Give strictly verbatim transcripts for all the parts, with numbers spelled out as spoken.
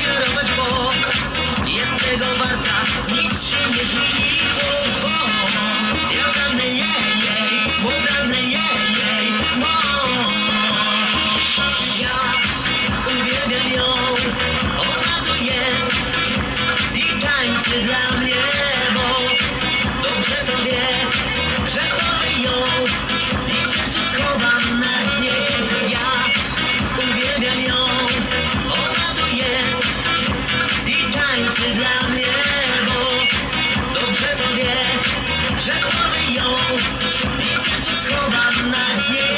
podarować, bo jest tego warta, nic się nie zmieni. O, o, ja pragnę jej, jej, bo pragnę jej, jej, bo ja uwielbiam ją, ona tu jest i tańczy dla mnie, bo dobrze to wie, że kocham ją i w sercu schowam na dnie. Ja uwielbiam ją, ona tu jest i tańczy dla mnie, bo dobrze to wie, że kocham ją i w sercu schowam na dnie.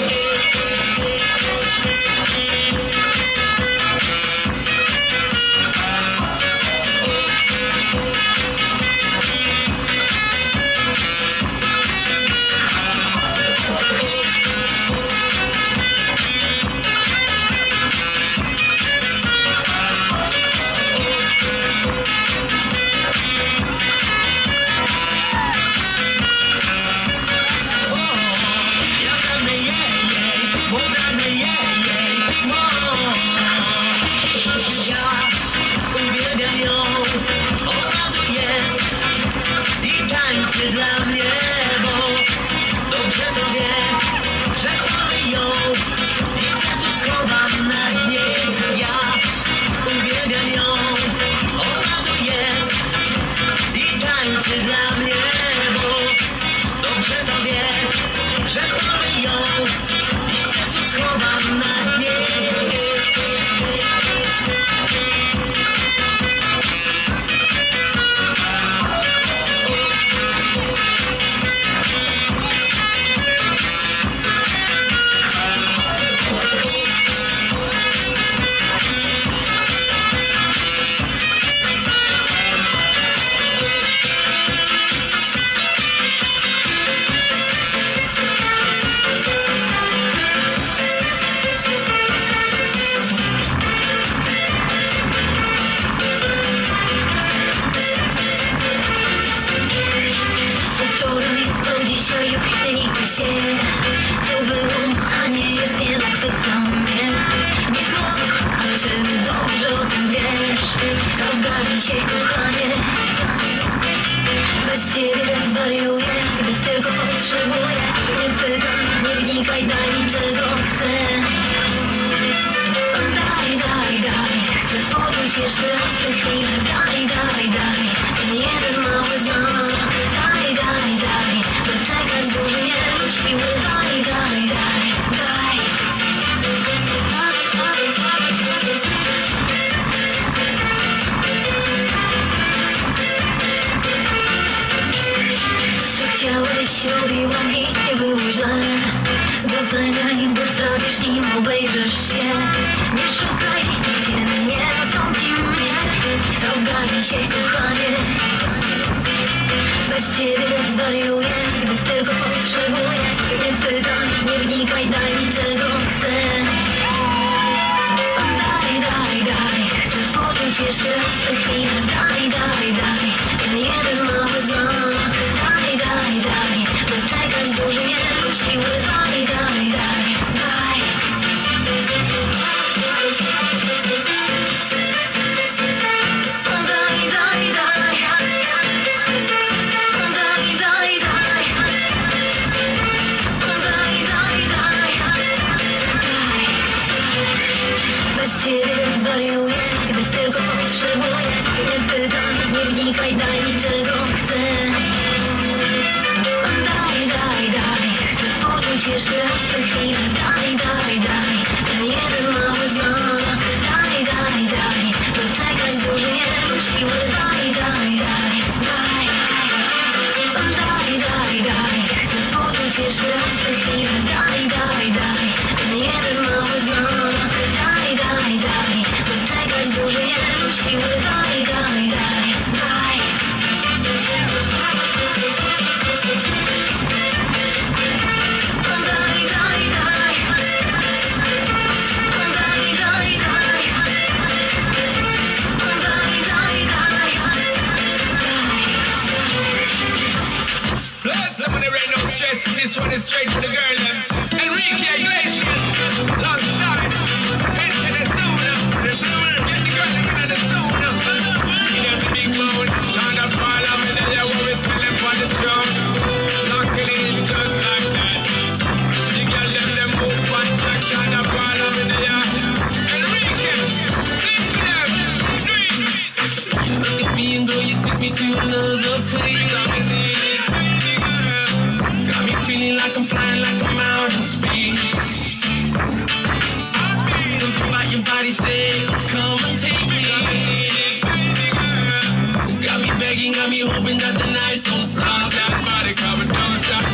Dla mnie, bo dobrze to wie, że kocham ją i w sercu schowam na dnie. Ja uwielbiam ją, ona tu jest i tańczy dla mnie, bo dobrze to wie, że kocham ją i w sercu schowam na dnie. Co było, a nie jest, nie zachwyca mnie. Nie słowo, ale czy dobrze o tym wiesz? Ogarnij się, kochanie. Bez ciebie zwariuję, gdy tylko potrzebuję. Nie pytam, nie wnikaj, daj mi czego chcę. Daj, daj, daj, chcę poczuć jeszcze raz tę chwilę. Daj, daj, daj, ten jeden mały znak. Daj, daj, daj, doczekać dłużej nie mam siły. Daj, daj, daj, daj. Co chciałeś, robiłam i nie było źle. Doceniaj, bo stracisz, nim obejrzysz się. Nie szukaj, nigdzie nie zastąpi mnie. Ogarnij się, kochanie. Bez ciebie zwariuję, gdy tylko potrzebuję. Nie pytam, nie wnikaj, daj mi czego chcę. Daj, daj, daj, chcę poczuć jeszcze raz tę chwilę. Daj, daj, daj, ten jeden mały znak. Daj, daj, daj, doczekać dłużej nie mam siły. Daj, daj, daj, daj. Daj, daj, daj. Daj, daj, daj. Daj, daj, daj. Daj. Bez ciebie zwariuję, gdy tylko potrzebuję. Nie pytam, nie wnikaj, daj mi czego chcę. Daj, daj, daj, chcę poczuć jeszcze raz tę chwilę. Daj, daj, daj, ten jeden mały znak. Daj, daj, daj, doczekać dłużej nie mam siły. Daj, daj, daj, daj. Daj, daj, daj, chcę poczuć jeszcze raz tę chwilę. Daj, daj, daj, ten jeden mały znak. Daj, daj, daj, doczekać dłużej nie mam siły. Daj, daj, daj, daj. Daj, daj, daj. Damn girl, you took me to another place. Got me feeling like I'm flying, like I'm out in space. Something about your body says, come and take me. Got me begging, got me hoping that the night don't stop. That body coming, don't stop.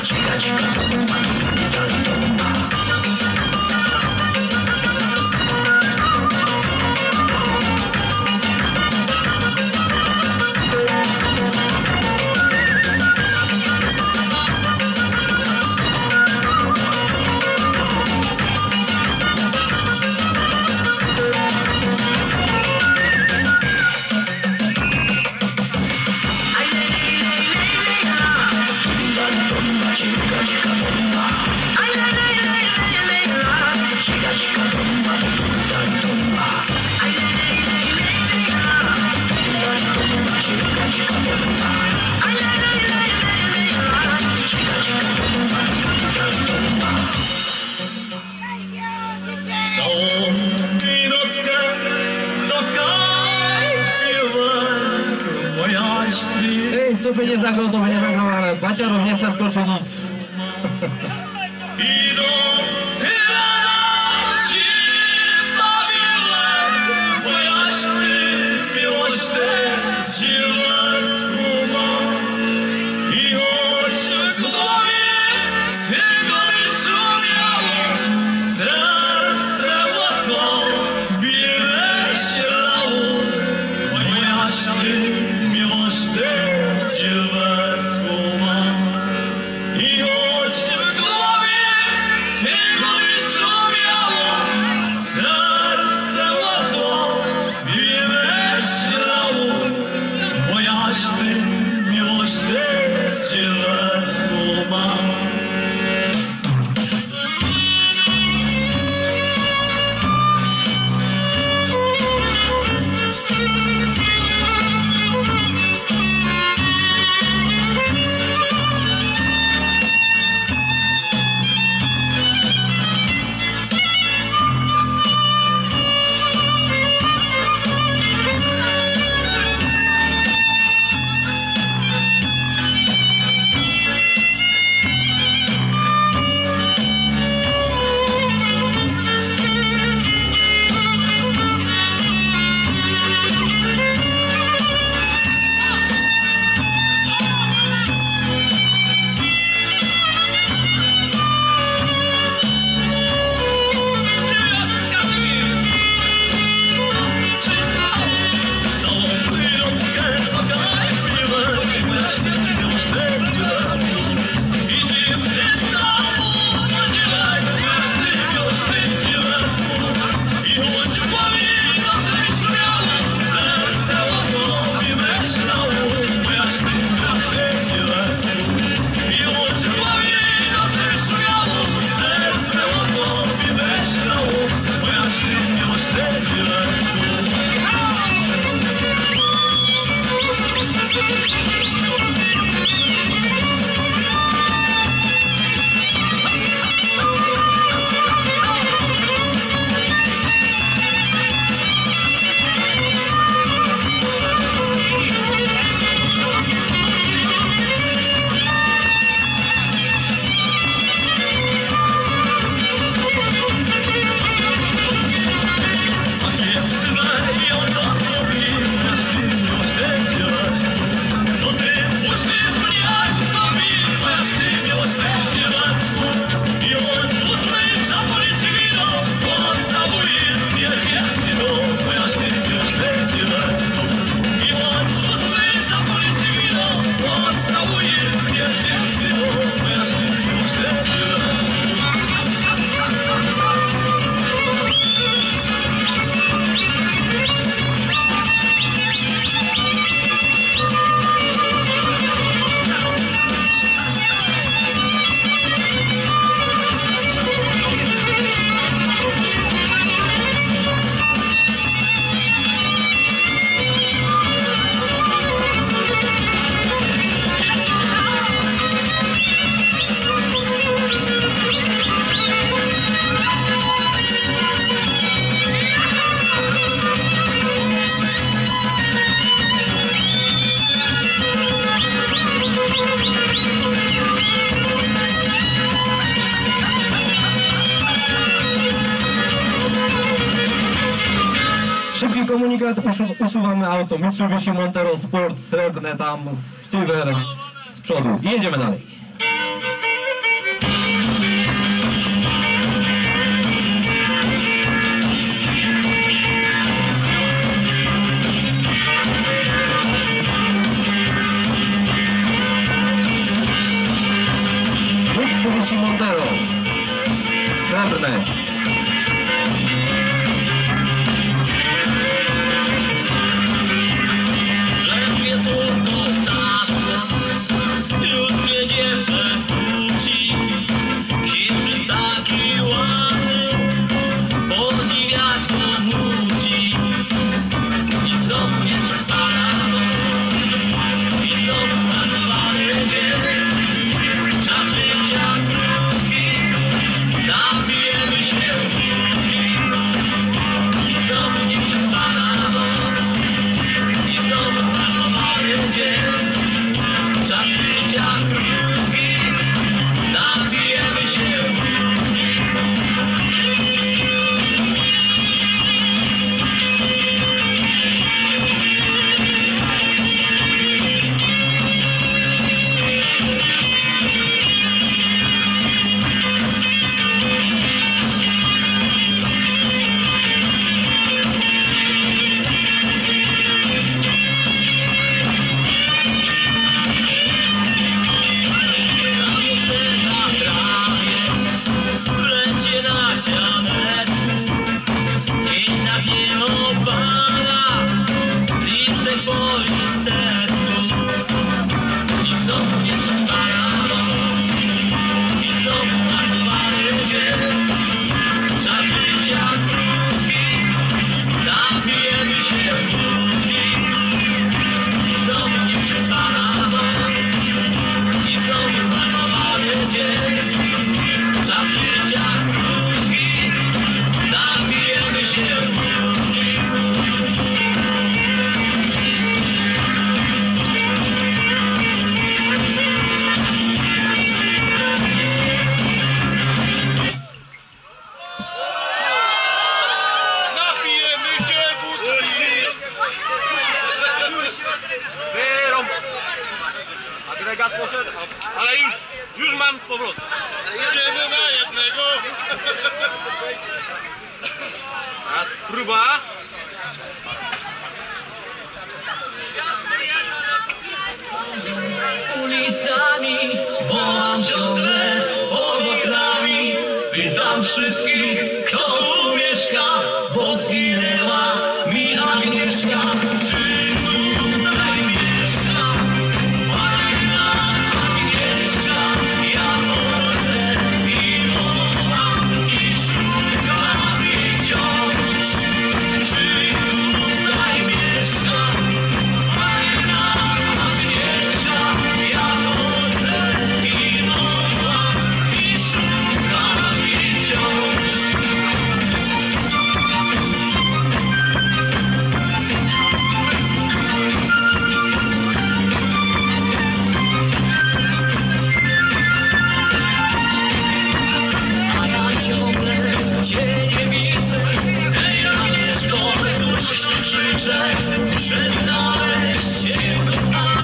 Ej, co by nie zagrał, to by nie zagrał, ale Baciarów nie przeskoczy nic. Szybki komunikat, usuwamy auto Mitsubishi Montero Sport, srebrne tam, silver z przodu i jedziemy dalej. Susi Montero. Srebrne. Ledwie słodko zaszło, już mnie dziewczę kłóci. Księżyc taki ładny, podziwiać go musi. I znowu nie przespana noc, i znowu zmarnowany dzień. Czas życia krótki, napijemy się wódki. I znowu nie przespana noc, i znowu zmarnowany dzień. Czas życia krótki, napijemy się wódki. Agregat poszedł, ale już, już mam z powrotem. Idziemy na jednego. Teraz próba. Ulicami wołam ciągle pod oknami. Pytam wszystkich, kto tu mieszka, bo zginęła mi Agnieszka. Czy tutaj mieszka fajna Agnieszka? Ja chodzę i wołam i szukam jej wciąż. Czy tutaj mieszka fajna Agnieszka? Ja chodzę i wołam i szukam jej wciąż. A ja ciągle cię nie widzę. Ej, Agnieszko, głośno krzyczę, muszę znaleźć cię do dna.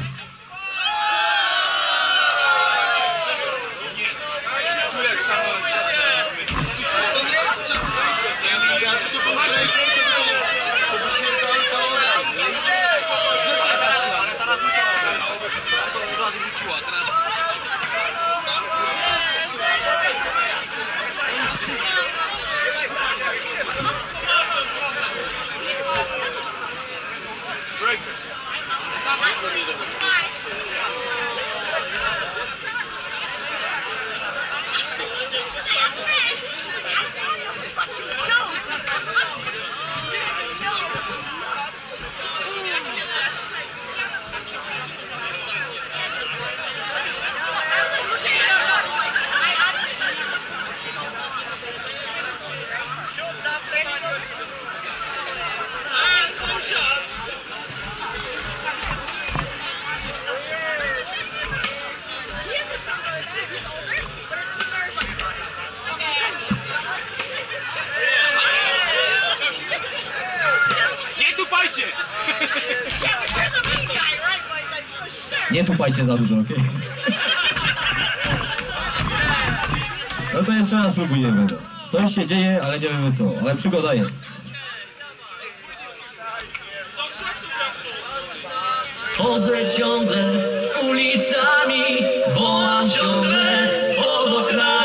Nie tupajcie za dużo, okej? Okay? No to jeszcze raz próbujemy. Coś się dzieje, ale nie wiemy co, ale przygoda jest. Chodzę ciągle ulicami, wołam ciągle pod oknami.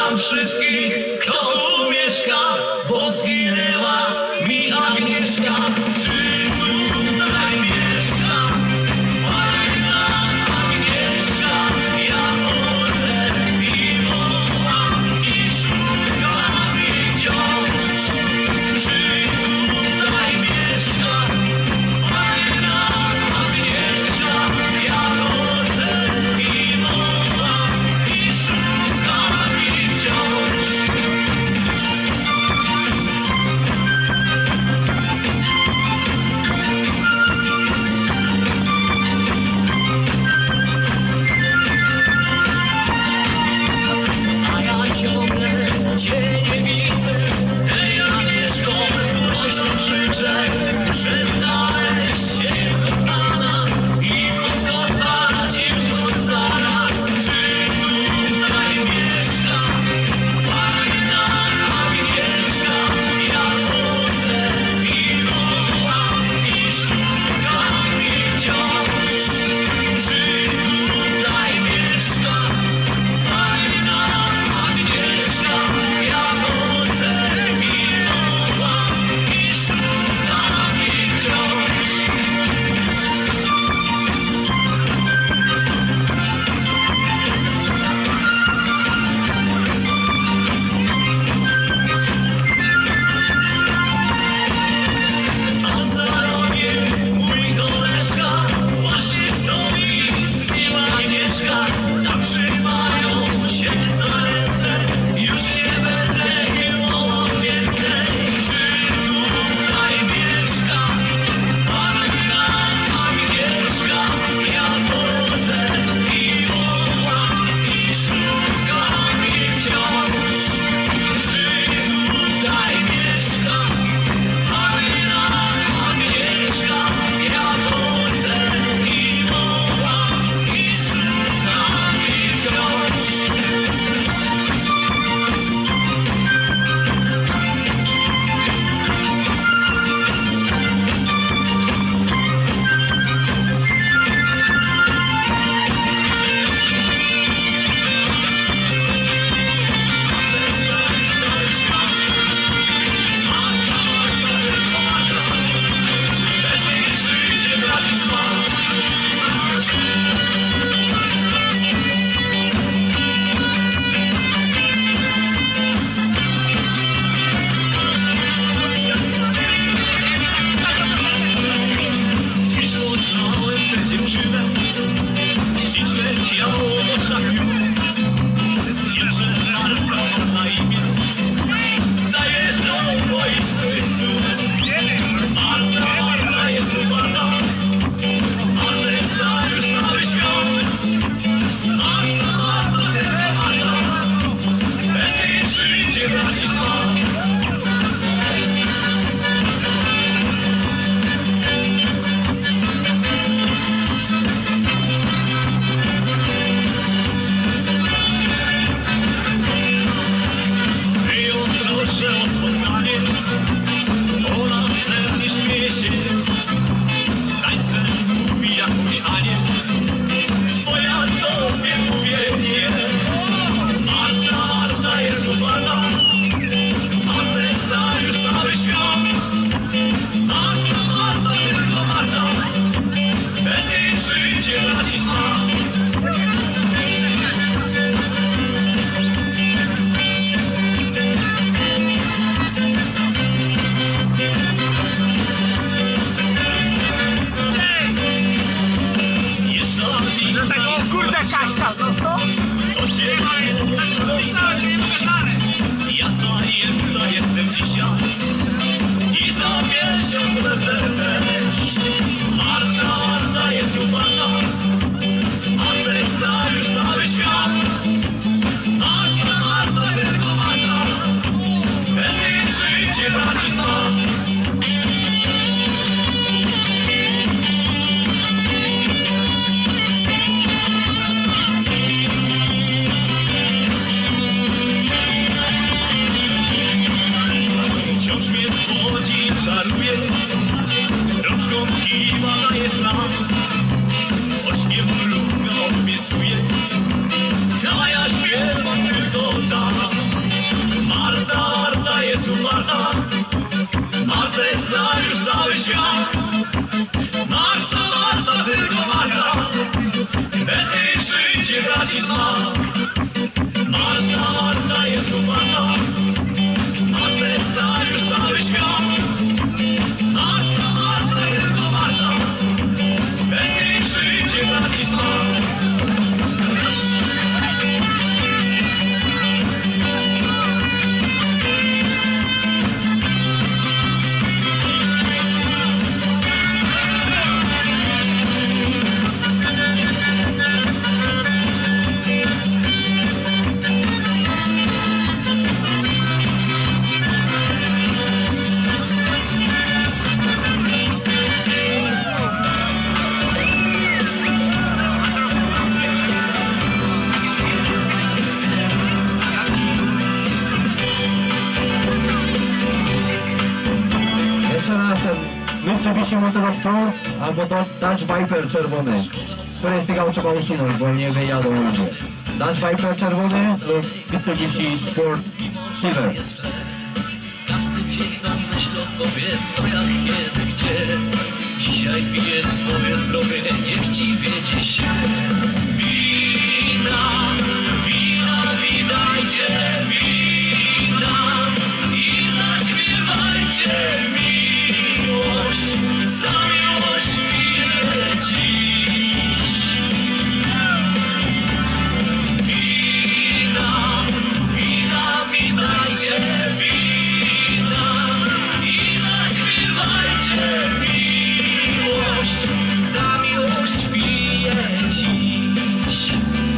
Kocham wszystkich, kto tu mieszka, bo zginęła mi Agnieszka. Czy tutaj mieszka fajna Agnieszka? Ja chodzę i wołam i szukam jej wciąż. Czy tutaj mieszka fajna Agnieszka? Ja chodzę i wołam i szukam jej wciąż. A ja ciągle cię nie widzę. Hej Agnieszko, głośno krzyczę, że znaleźć się kochana i pokochać już od zaraz. Czy tutaj mieszka fajna Agnieszka? Ja chodzę i wołam i szukam jej wciąż. Czy tutaj mieszka fajna Agnieszka? Ja chodzę i wołam i szukam jest uparta, Martę zna już cały świat. Marta, Marta, tylko Marta, bez jej życie traci smak. Marta, Marta jest uparta, Martę zna już cały świat. Marta, Marta, tylko Marta, bez jej życie traci smak. Jeszcze raz ten Mitsubishi Motors Sport albo to Dutch Viper czerwony. Który z tych aut trzeba usunąć, bo nie wyjadą ludzie. Dutch Viper czerwony lub Mitsubishi Sport Silver. Każdy dzień mam myśl o tobie, co jak kiedy, gdzie. Dzisiaj piję twoje zdrowie, niech ci wiedzie się. Wina, wina, widajcie, wina i zaśpiewajcie miłość, za miłość piję dziś. Wina, wina, widajcie, wina i zaśpiewajcie miłość, za miłość piję dziś.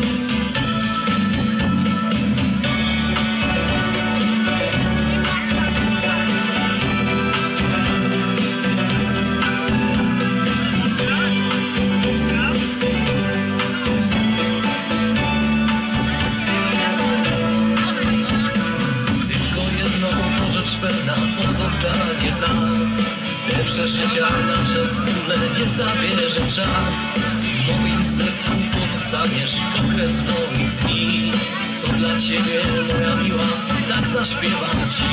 Tylko jedno to rzecz pewna pozostanie w nas. Te przeżycia nasze wspólne nie zabierze czas. W moim sercu pozostaniesz okres moich dni. To dla ciebie, moja miła, tak zaśpiewam ci.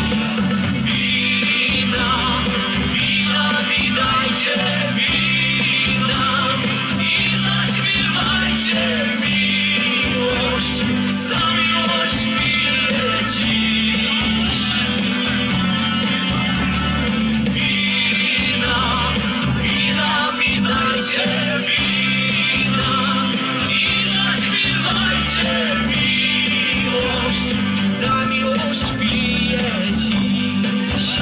Wina, wina, widajcie, wina i zaśpiewajcie miłość, za miłość piję dziś. Wina, wina, widajcie, wina i zaśpiewajcie miłość, za miłość piję dziś.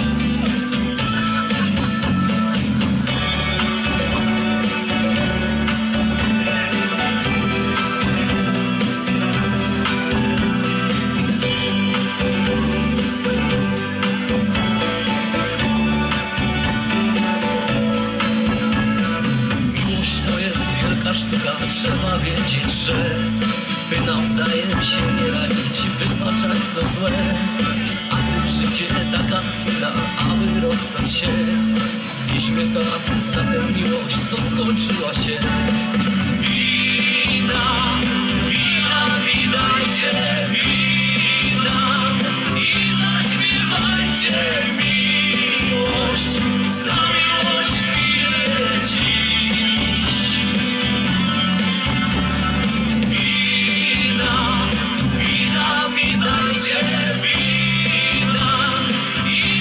Miłość to jest wielka sztuka, trzeba wiedzieć, że by nawzajem się nie ranić, wybaczać co złe. A gdy przyjdzie taka chwila, aby rozstać się, znieśmy toast za tę miłość, co skończyła się. Wina, wina, widajcie, wina i zaśpiewajcie miłość, za miłość piję dziś. Wina, wina, widajcie, wina i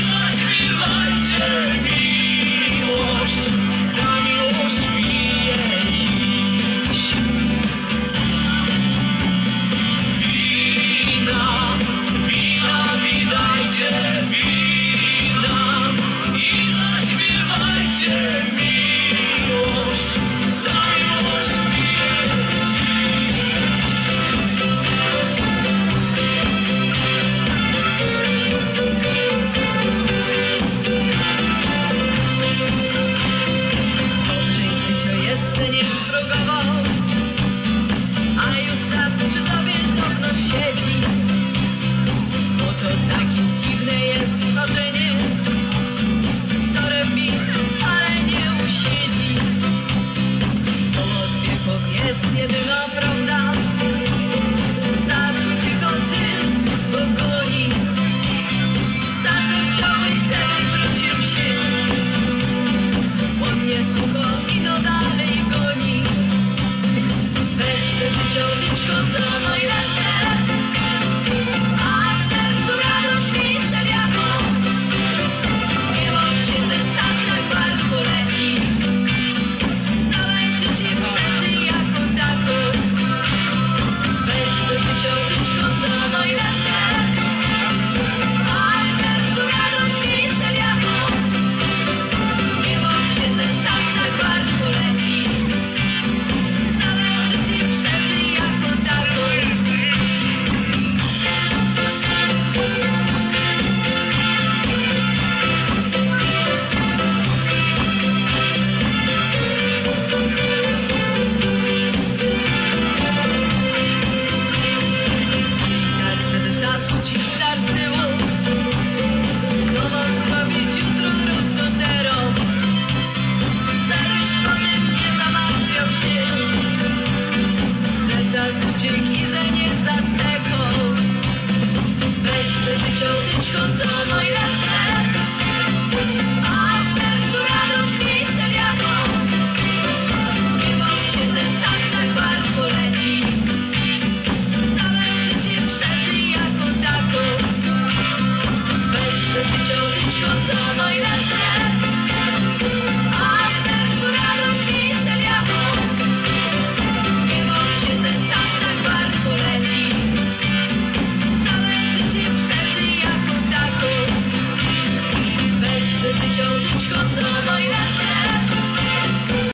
zaśpiewajcie miłość, za miłość piję dziś. syćko, co najlepsze. A w sercu radość mieć jaką. Nie bał się ten czasach bar poleci. Całe życie przed jako taką. Weź syćko, syćko, co najlepsze.